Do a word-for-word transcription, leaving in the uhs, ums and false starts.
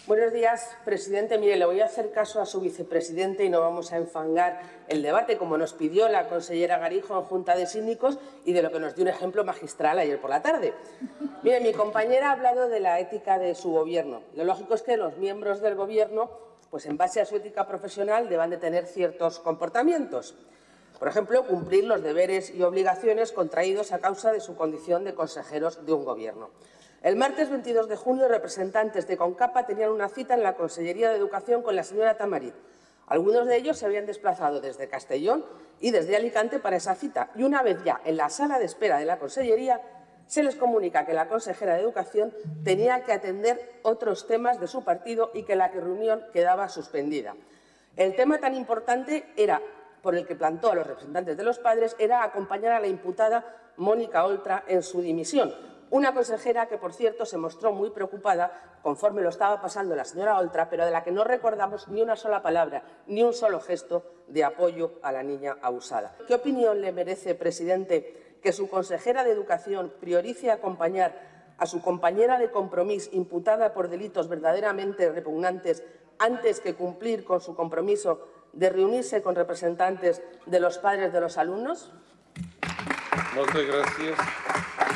Buenos días, presidente. Mire, le voy a hacer caso a su vicepresidente y no vamos a enfangar el debate, como nos pidió la consellera Garijo en Junta de Síndicos y de lo que nos dio un ejemplo magistral ayer por la tarde. Mire, mi compañera ha hablado de la ética de su Gobierno. Lo lógico es que los miembros del Gobierno, pues en base a su ética profesional, deban de tener ciertos comportamientos. Por ejemplo, cumplir los deberes y obligaciones contraídos a causa de su condición de consejeros de un Gobierno. El martes veintidós de junio, representantes de CONCAPA tenían una cita en la Consellería de Educación con la señora Tamarit. Algunos de ellos se habían desplazado desde Castellón y desde Alicante para esa cita. Y una vez ya en la sala de espera de la Consellería, se les comunica que la consejera de Educación tenía que atender otros temas de su partido y que la reunión quedaba suspendida. El tema tan importante era, por el que plantó a los representantes de los padres, era acompañar a la imputada Mónica Oltra en su dimisión. Una consejera que, por cierto, se mostró muy preocupada conforme lo estaba pasando la señora Oltra, pero de la que no recordamos ni una sola palabra, ni un solo gesto de apoyo a la niña abusada. ¿Qué opinión le merece, presidente, que su consejera de Educación priorice acompañar a su compañera de Compromís imputada por delitos verdaderamente repugnantes antes que cumplir con su compromiso de reunirse con representantes de los padres de los alumnos? Muchas gracias.